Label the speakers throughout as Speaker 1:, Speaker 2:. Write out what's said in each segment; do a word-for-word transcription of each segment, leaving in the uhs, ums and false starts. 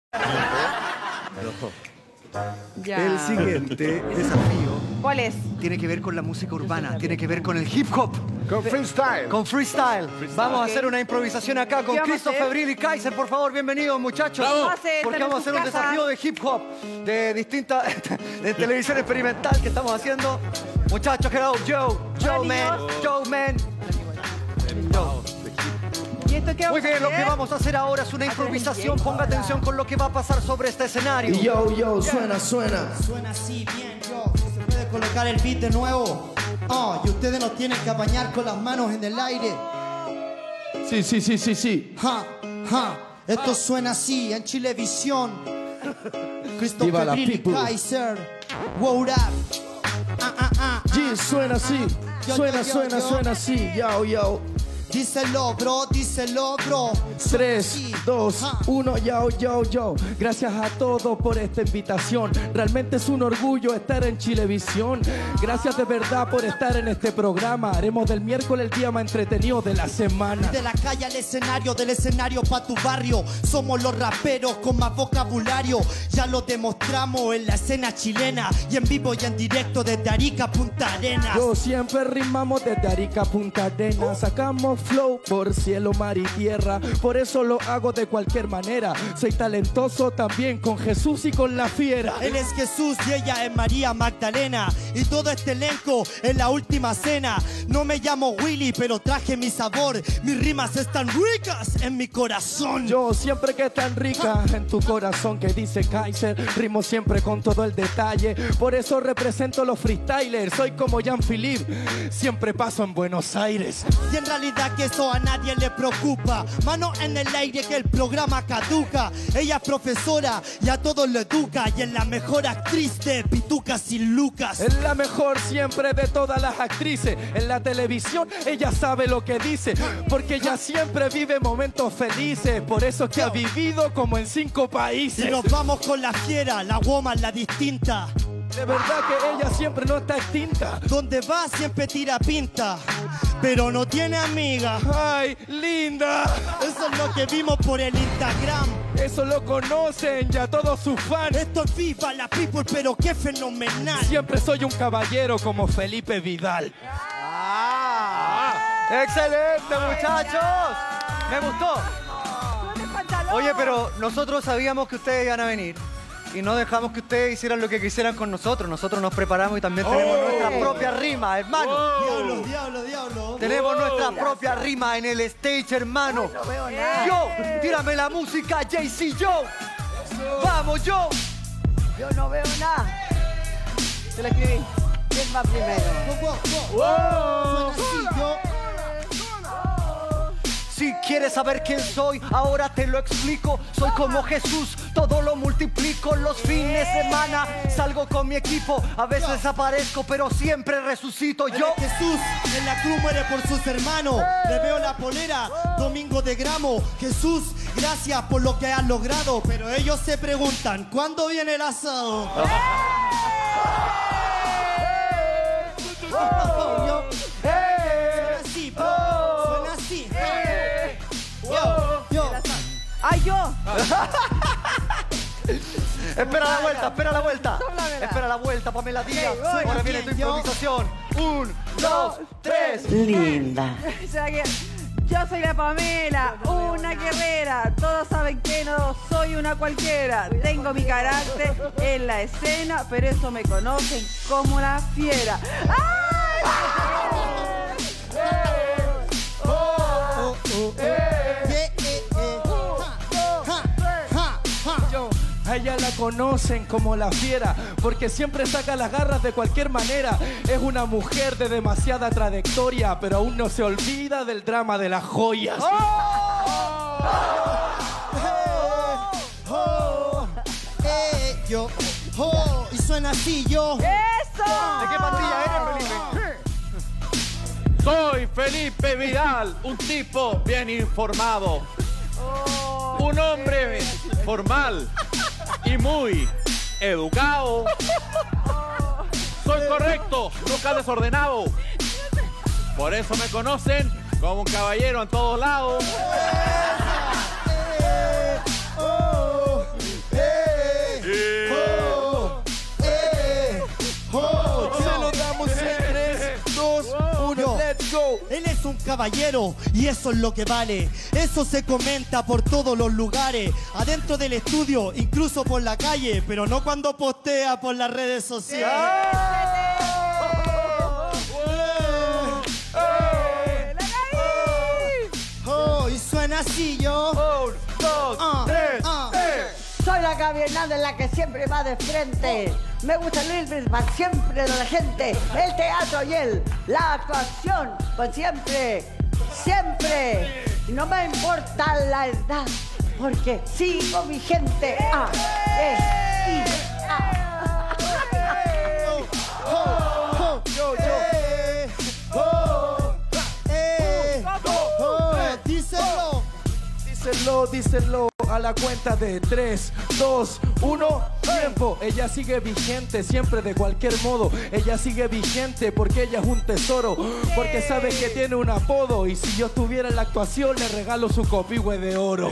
Speaker 1: Ya. El siguiente desafío.
Speaker 2: ¿Cuál es?
Speaker 1: Tiene que ver con la música urbana, tiene que ver con el hip hop.
Speaker 3: Con freestyle.
Speaker 1: Con freestyle. freestyle. Vamos
Speaker 2: okay.
Speaker 1: a hacer una improvisación acá con Cristo Febril y Kaiser. Por favor, bienvenidos, muchachos. Porque vamos a hacer un desafío de hip hop, de distintas, de televisión experimental que estamos haciendo. Muchachos, hello, Joe, Joe, man, Joe, man.
Speaker 2: ¿Y esto qué
Speaker 1: Muy bien, lo que vamos a hacer ahora es una improvisación. Ponga atención con lo que va a pasar sobre este escenario.
Speaker 4: Yo, yo, suena, suena. Suena así, bien, yo. Se puede colocar el beat de nuevo. Oh, y ustedes nos tienen que apañar con las manos en el aire. Sí, sí, sí, sí, sí. Ja, ja. Esto suena así en Chilevisión. Christopher Febril y Kaiser. Wow, up. Ah, ah, ah. G, suena así. Suena, suena, suena así. Yo, yo. Díselo, bro, díselo, bro. tres, dos, uno, yo, yo, yo. Gracias a todos por esta invitación. Realmente es un orgullo estar en Chilevisión. Gracias de verdad por estar en este programa. Haremos del miércoles el día más entretenido de la semana. De la calle al escenario, del escenario pa' tu barrio. Somos los raperos con más vocabulario. Ya lo demostramos en la escena chilena. Y en vivo y en directo desde Arica a Punta Arenas. Yo siempre rimamos desde Arica a Punta Arenas. Sacamos flow por cielo, mar y tierra. Por eso lo hago de cualquier manera. Soy talentoso también con Jesús y con la fiera. Él es Jesús y ella es María Magdalena. Y todo este elenco es la última cena. No me llamo Willy, pero traje mi sabor. Mis rimas están ricas en mi corazón. Yo siempre que tan rica en tu corazón, que dice Kaiser. Rimo siempre con todo el detalle. Por eso represento los freestylers. Soy como Jean-Philippe, siempre paso en Buenos Aires. Y en realidad que eso a nadie le preocupa. Mano en el aire que el programa caduca. Ella es profesora y a todos lo educa. Y es la mejor actriz de Pitucas y Lucas. Es la mejor siempre de todas las actrices. En la televisión ella sabe lo que dice. Porque ella siempre vive momentos felices. Por eso es que ha vivido como en cinco países. Y nos vamos con la fiera, la woman, la distinta. De verdad que ella siempre no está extinta. Donde va siempre tira pinta, pero no tiene amiga. ¡Ay, linda! Eso es lo que vimos por el Instagram. Eso lo conocen ya todos sus fans. Esto es Viva la People, pero qué fenomenal. Siempre soy un caballero como Felipe Vidal.
Speaker 1: ¡Ah! ¡Excelente, muchachos! ¡Me gustó! Oye, pero nosotros sabíamos que ustedes iban a venir. Y no dejamos que ustedes hicieran lo que quisieran con nosotros. Nosotros nos preparamos y también tenemos oh. nuestra propia rima, hermano.
Speaker 4: Oh. Diablo, diablo, diablo.
Speaker 1: Tenemos
Speaker 4: oh.
Speaker 1: nuestra propia rima en el stage, hermano.
Speaker 2: Ay, no veo nada.
Speaker 1: Yo, tírame la música, J C Joe. Vamos, Joe.
Speaker 2: Yo no veo nada. Se lo escribí. ¿Quién va primero?
Speaker 4: Wow, wow, wow. Suena así, yo.
Speaker 1: Si quieres saber quién soy, ahora te lo explico. Soy como Jesús, todo lo multiplico. Los fines de semana salgo con mi equipo. A veces desaparezco, pero siempre resucito. Yo,
Speaker 4: Jesús, en la cruz muere por sus hermanos. Le veo la polera, Domingo de Gramo. Jesús, gracias por lo que has logrado. Pero ellos se preguntan, ¿cuándo viene el asado? Suena así, bro. Suena así. Yo, yo.
Speaker 2: ¡Ay, yo!
Speaker 1: espera la vuelta, espera la vuelta. Espera la vuelta, Pamela Díaz.
Speaker 2: Okay,
Speaker 1: ahora viene tu improvisación. Un, dos, tres.
Speaker 5: Linda.
Speaker 2: Yo soy la Pamela, una guerrera. Todos saben que no soy una cualquiera. Tengo mi carácter en la escena, pero eso me conocen como la fiera. ¡Ay!
Speaker 4: A ella la conocen como la fiera, porque siempre saca las garras de cualquier manera. Es una mujer de demasiada trayectoria, pero aún no se olvida del drama de las joyas. Oh, oh, oh, eh, yo, oh, y suena así, yo.
Speaker 2: ¡Eso!
Speaker 1: ¿De qué pandilla eres, Felipe?
Speaker 3: Soy Felipe Vidal, un tipo bien informado.
Speaker 2: Oh,
Speaker 3: un hombre formal y muy educado. Soy correcto, nunca desordenado. Por eso me conocen como un caballero en todos lados.
Speaker 4: un caballero y eso es lo que vale. Eso se comenta por todos los lugares, adentro del estudio, incluso por la calle, pero no cuando postea por las redes sociales. Oh, y suena así yo.
Speaker 1: Un, dos,
Speaker 4: Ah,
Speaker 1: tres,
Speaker 4: ah.
Speaker 1: eh.
Speaker 5: Soy la Gaby Hernández, la que siempre va de frente. Me gusta el feedback siempre de la gente. El teatro y el, la actuación, pues siempre, siempre. Y no me importa la edad, porque sigo vigente. Ah, eh, y, ah.
Speaker 4: Oh, yo, yo. Eh, oh, eh, oh, díselo.
Speaker 6: Díselo, díselo a la cuenta de tres, dos, uno, tiempo. Ella sigue vigente, siempre de cualquier modo. Ella sigue vigente porque ella es un tesoro. Porque sabe que tiene un apodo. Y si yo estuviera en la actuación, le regalo su copihue de oro.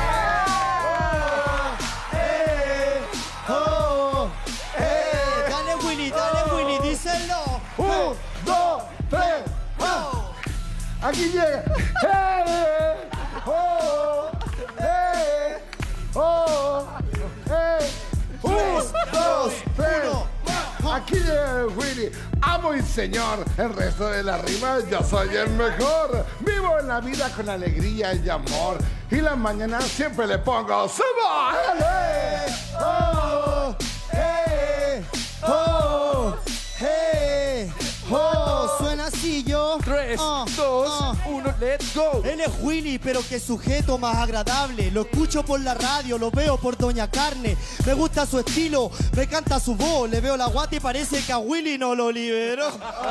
Speaker 4: Eh, oh, eh, dale Willy, dale Willy, díselo.
Speaker 7: Un, dos, tres, ah. Aquí llega. ¡Eh! ¡Oh! ¡Eh! ¡Oh! ¡Eh! Un, dos, tres. Aquí llega Willy. Amo y señor. El resto de la rima, yo soy el mejor. Vivo en la vida con alegría y amor. Y las mañanas siempre le pongo ¡Subo!
Speaker 4: Eh, oh, eh, oh, eh, oh, suena así yo.
Speaker 6: tres,
Speaker 4: Ah,
Speaker 6: dos,
Speaker 4: ah.
Speaker 6: uno, let's go.
Speaker 4: Él es Willy, pero qué sujeto más agradable. Lo escucho por la radio, lo veo por Doña Carne. Me gusta su estilo, me canta su voz. Le veo la guata y parece que a Willy no lo liberó.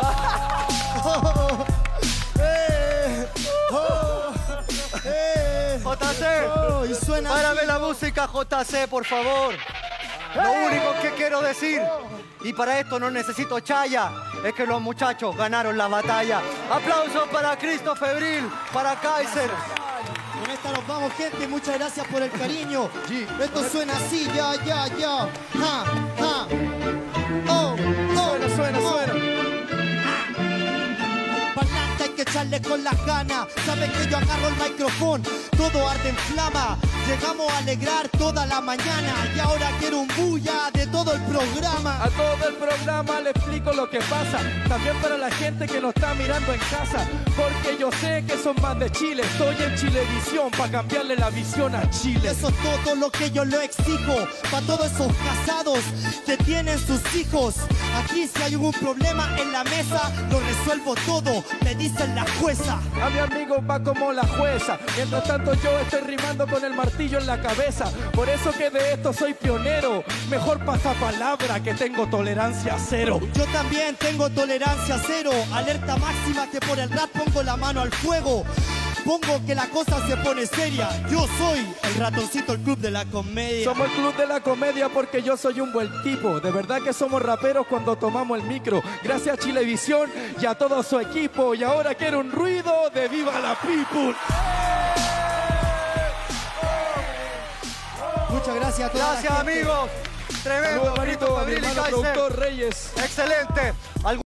Speaker 4: Oh, eh, oh, eh,
Speaker 1: J C,
Speaker 4: oh, y suena
Speaker 1: párame
Speaker 4: así,
Speaker 1: la
Speaker 4: ¿no?
Speaker 1: música, J C, por favor. Lo único que quiero decir, y para esto no necesito chaya, es que los muchachos ganaron la batalla. Aplausos para Cristo Febril, para Kaiser.
Speaker 4: Con esta nos vamos, gente. Muchas gracias por el cariño. Esto suena así, ya, ya, ya. Ja, ja. Oh, oh,
Speaker 6: Suena, suena,
Speaker 4: oh.
Speaker 6: suena.
Speaker 4: Pa'lante hay que echarle con las ganas. Sabes que yo agarro el micrófono, todo arde en flama. Llegamos a alegrar toda la mañana y ahora quiero un bulla de todo el programa.
Speaker 6: A todo el programa le explico lo que pasa. También para la gente que nos está mirando en casa. Porque yo sé que son más de Chile. Estoy en Chilevisión para cambiarle la visión a Chile.
Speaker 4: Eso es todo lo que yo le exijo. Para todos esos casados que tienen sus hijos. Aquí si hay algún problema en la mesa, lo resuelvo todo, me dicen la jueza.
Speaker 6: A mi amigo va como la jueza. Mientras tanto yo estoy rimando con el martillo en la cabeza. Por eso que de esto soy pionero. Mejor pasapalabra que tengo tolerancia cero.
Speaker 4: Yo también tengo tolerancia cero. Alerta máxima que por el rap pongo la mano al fuego. Pongo que la cosa se pone seria. Yo soy el ratoncito, el club de la comedia.
Speaker 6: Somos el club de la comedia porque yo soy un buen tipo. De verdad que somos raperos cuando tomamos el micro. Gracias a Chilevisión y a todo su equipo. Y ahora quiero un ruido de Viva la People.
Speaker 4: Muchas gracias a todos.
Speaker 1: Gracias, amigos. Tremendo,
Speaker 6: Saludos,
Speaker 1: Cristo
Speaker 6: manito, a mi
Speaker 1: Febril y
Speaker 6: hermano
Speaker 1: Kaiser.
Speaker 6: productor Reyes.
Speaker 1: Excelente.